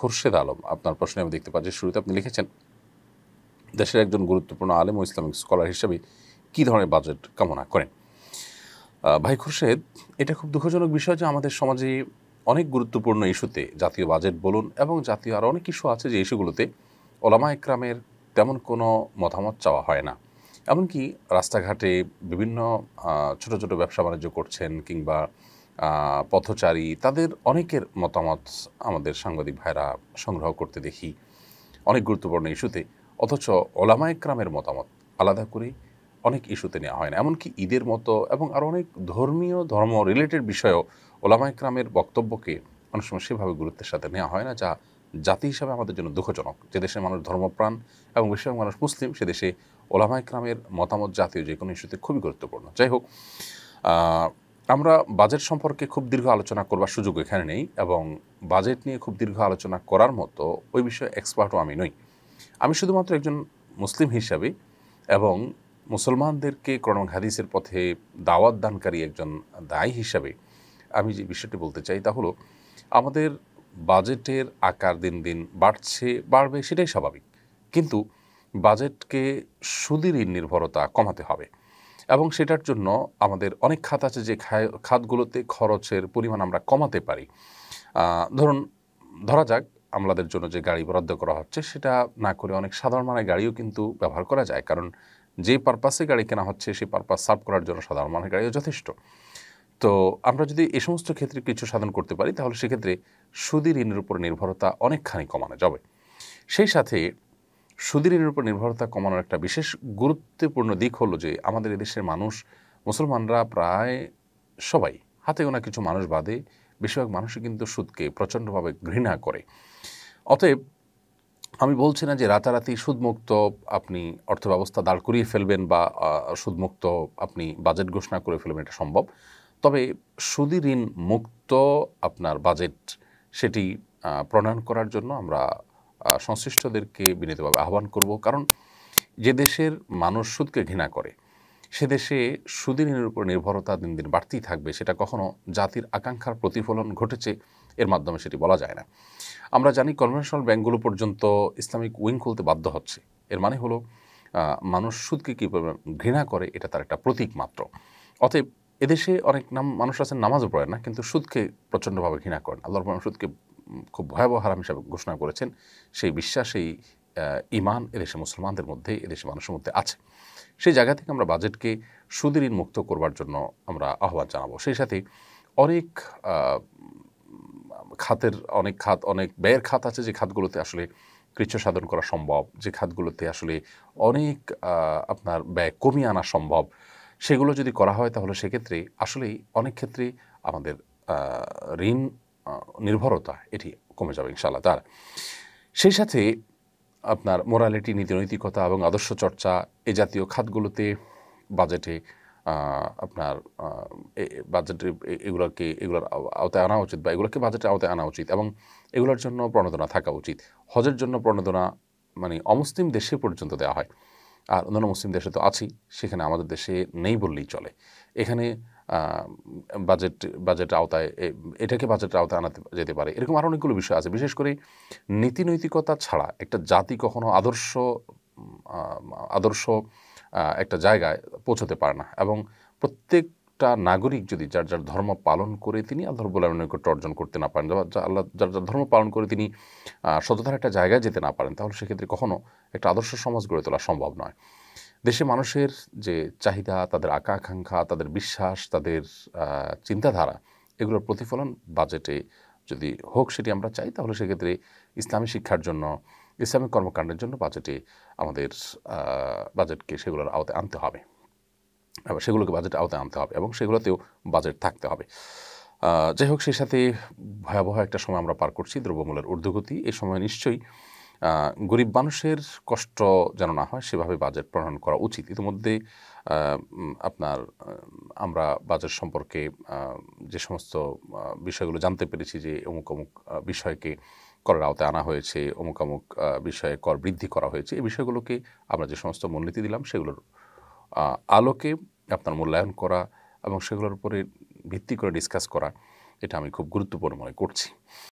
খুরশেদ আলম, আপনার প্রশ্নে আমি দেখতে পাচ্ছি শুরুতে আপনি লিখেছেন দেশের একজন গুরুত্বপূর্ণ আলেম ও ইসলামিক স্কলার হিসেবে কী ধরনের বাজেট কামনা করেন। ভাই খুরশেদ, এটা খুব দুঃখজনক বিষয় যে আমাদের সমাজে অনেক গুরুত্বপূর্ণ ইস্যুতে জাতীয় বাজেট বলুন এবং জাতীয় আরও অনেক ইস্যু আছে যে ইস্যুগুলোতে ওলামা একরামের তেমন কোনো মতামত চাওয়া হয় না। এমনকি রাস্তাঘাটে বিভিন্ন ছোট ছোট ব্যবসা বাণিজ্য করছেন কিংবা পথচারী, তাদের অনেকের মতামত আমাদের সাংবাদিক ভাইরা সংগ্রহ করতে দেখি অনেক গুরুত্বপূর্ণ ইস্যুতে, অথচ ওলামা একরামের মতামত আলাদা করে অনেক ইস্যুতে নেওয়া হয় না। এমনকি ঈদের মতো এবং আরও অনেক ধর্ম রিলেটেড বিষয়েও ওলামা একরামের বক্তব্যকে অনেক সময় সেভাবে গুরুত্বের সাথে নেওয়া হয় না, যা জাতি হিসাবে আমাদের জন্য দুঃখজনক। যে দেশের মানুষ ধর্মপ্রাণ এবং বেশিরভাগ মানুষ মুসলিম, সে দেশে ওলামা একরামের মতামত জাতীয় যে কোনো ইস্যুতে খুবই গুরুত্বপূর্ণ। যাই হোক, আমরা বাজেট সম্পর্কে খুব দীর্ঘ আলোচনা করবার সুযোগ এখানে নেই এবং বাজেট নিয়ে খুব দীর্ঘ আলোচনা করার মতো ওই বিষয়ে এক্সপার্টও আমি নই। আমি শুধুমাত্র একজন মুসলিম হিসাবে এবং মুসলমানদেরকে কোরআন হাদিসের পথে দাওয়াত দানকারী একজন দায়ী হিসাবে আমি যে বিষয়টি বলতে চাই তা হলো, আমাদের বাজেটের আকার দিন দিন বাড়বে, সেটাই স্বাভাবিক। কিন্তু বাজেটকে সুদী ঋণ নির্ভরতা কমাতে হবে এবং সেটার জন্য আমাদের অনেক খাত আছে যে খাতগুলোতে খরচের পরিমাণ আমরা কমাতে পারি। ধরা যাক আমলাদের জন্য যে গাড়ি বরাদ্দ করা হচ্ছে সেটা না করে অনেক সাধারণ মানের গাড়িও কিন্তু ব্যবহার করা যায়, কারণ যে পারপাসে গাড়ি কেনা হচ্ছে সেই পারপাস সার্ভ করার জন্য সাধারণ মানের গাড়িও যথেষ্ট। তো আমরা যদি এই সমস্ত ক্ষেত্রে কিছু সাধন করতে পারি তাহলে সেক্ষেত্রে সুদী ঋণের উপর নির্ভরতা অনেকখানি কমানো যাবে। সেই সাথে সুদী ঋণের উপর নির্ভরতা কমানোর একটা বিশেষ গুরুত্বপূর্ণ দিক হলো যে আমাদের এদেশের মানুষ, মুসলমানরা প্রায় সবাই, হাতে গোনা কিছু মানুষ বাদে বেশিরভাগ মানুষই কিন্তু সুদকে প্রচণ্ডভাবে ঘৃণা করে। অতএব আমি বলছি না যে রাতারাতি সুদমুক্ত আপনি অর্থব্যবস্থা দাঁড় করিয়ে ফেলবেন বা সুদমুক্ত আপনি বাজেট ঘোষণা করে ফেলবেন, এটা সম্ভব। তবে সুদী ঋণ মুক্ত আপনার বাজেট সেটি প্রণয়ন করার জন্য আমরা সংশ্লিষ্টদেরকে বিনীতভাবে আহ্বান করব। কারণ যে দেশের মানুষ সুদকে ঘৃণা করে সে দেশে সুদী ঋণের উপর নির্ভরতা দিন দিন বাড়তেই থাকবে। সেটা কখনো জাতির আকাঙ্ক্ষার প্রতিফলন ঘটেছে এর মাধ্যমে সেটি বলা যায় না। আমরা জানি কনভেনশনাল ব্যাংকগুলো পর্যন্ত ইসলামিক উইং খুলতে বাধ্য হচ্ছে। এর মানে হলো মানুষ সুদকে কী ঘৃণা করে এটা তার একটা প্রতীক মাত্র। অতএব এদেশে অনেক মানুষ আছেন নামাজও পড়েন না, কিন্তু সুদকে প্রচণ্ডভাবে ঘৃণা করেন। আল্লাহর রহমান সুদকে খুব ভয়াবহ হারাম হিসাবে ঘোষণা করেছেন। সেই বিশ্বাস, সেই ঈমান এদেশে মুসলমানদের মধ্যে, এদেশে মানুষের মধ্যে আছে। সেই জায়গা থেকে আমরা বাজেটকে সুদী ঋণ মুক্ত করবার জন্য আমরা আহ্বান জানাবো। সেই সাথে অনেক অনেক ব্যয়ের খাত আছে যে খাতগুলোতে আসলে কৃচ্ছ সাধন করা সম্ভব, যে খাতগুলোতে আসলে অনেক আপনার ব্যয় কমিয়ে আনা সম্ভব। সেগুলো যদি করা হয় তাহলে সেক্ষেত্রে আসলেই অনেক ক্ষেত্রে আমাদের ঋণ নির্ভরতা এটি কমে যাবে ইনশাআল্লাহ তাআলা। সেই সাথে আপনার মোরালিটি, নীতিনৈতিকতা এবং আদর্শ চর্চা এই জাতীয় খাতগুলোতে বাজেটে আপনার বাজেটে এগুলোর আওতায় আনা উচিত বা এগুলোকে বাজেটের আওতায় আনা উচিত এবং এগুলোর জন্য প্রণোদনা থাকা উচিত। হজের জন্য প্রণোদনা মানে অমুসলিম দেশে পর্যন্ত দেওয়া হয়, আর অন্যান্য মুসলিম দেশে তো আছেই, সেখানে আমাদের দেশে নেই বললেই চলে। এখানে বাজেটের আওতায় এটাকে বাজেটের আওতায় আনাতে যেতে পারে। এরকম আরও অনেকগুলো বিষয় আছে। বিশেষ করে নীতিনৈতিকতা ছাড়া একটা জাতি কখনো আদর্শ একটা জায়গায় পৌঁছতে পারে না এবং প্রত্যেকটা নাগরিক যদি যার যার ধর্ম পালন করে তিনি আল্লাহ রাব্বুল আলামিনের নৈকট্য অর্জন করতে না পারেন, যার যার ধর্ম পালন করে তিনি সততার একটা জায়গায় যেতে না পারেন, তাহলে সেক্ষেত্রে কখনো একটা আদর্শ সমাজ গড়ে তোলা সম্ভব নয়। দেশে মানুষের যে চাহিদা, তাদের আকাঙ্ক্ষা, তাদের বিশ্বাস, তাদের চিন্তাধারা, এগুলোর প্রতিফলন বাজেটে যদি হোক সেটি আমরা চাই, তাহলে সেক্ষেত্রে ইসলামী শিক্ষার জন্য, ইসলামিক কর্মকাণ্ডের জন্য আমাদের বাজেটকে সেগুলোর আওতায় আনতে হবে, সেগুলোকে বাজেটের আওতায় আনতে হবে এবং সেগুলোতেও বাজেট থাকতে হবে। যাই হোক, সেই সাথে ভয়াবহ একটা সময় আমরা পার করছি, দ্রব্যমূল্যের ঊর্ধ্বগতি। এই সময় নিশ্চয়ই গরিব মানুষের কষ্ট যেন না হয় সেভাবে বাজেট প্রণয়ন করা উচিত। ইতিমধ্যে আমরা বাজেট সম্পর্কে যে সমস্ত বিষয়গুলো জানতে পেরেছি যে অমুক বিষয়কে করের আওতায় আনা হয়েছে, অমুক বিষয়ে কর বৃদ্ধি করা হয়েছে, এই বিষয়গুলোকে আমরা যে সমস্ত মূলনীতি দিলাম সেগুলোর আলোকে আপনার মূল্যায়ন করা এবং সেগুলোর উপরে ভিত্তি করে ডিসকাস করা, এটা আমি খুব গুরুত্বপূর্ণ মনে করছি।